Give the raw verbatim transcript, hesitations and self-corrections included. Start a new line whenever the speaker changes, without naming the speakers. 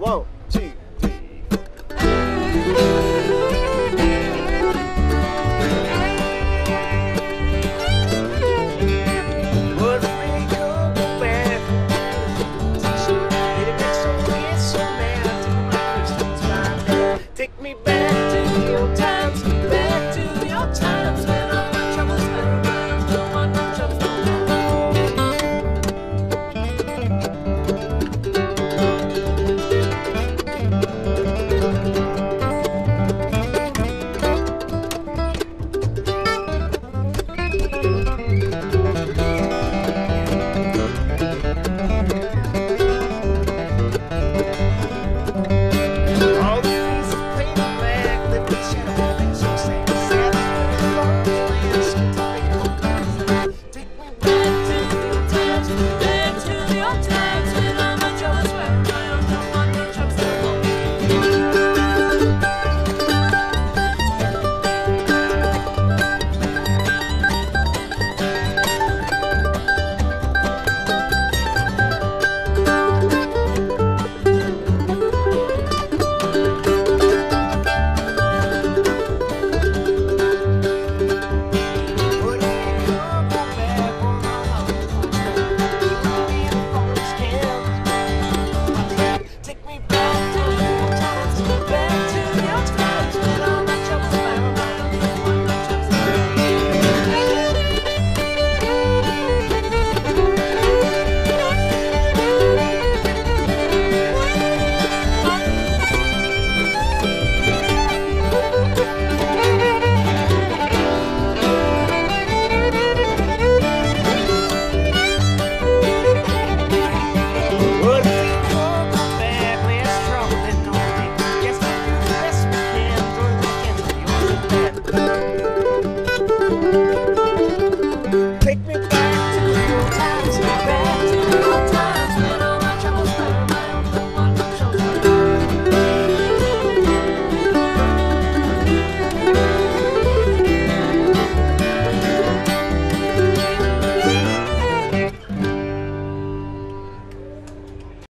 One, two, three, four. What if we go back? Let it make so weird, so mad. Take me back to your times, back to your times when all my troubles were around. Don't want no troubles no all the things that paint back, live in shadow, things so sad, sad, long plans, take me back to your times, back to your times when all my troubles were around. Don't want no troubles no more. What if we come back on our own? Be the phones can take me back to your times, back to your times when all my troubles were around. Don't want no troubles no What if we come back less trouble than normal? Guess we'll do the best we can, throw the candle in your bed.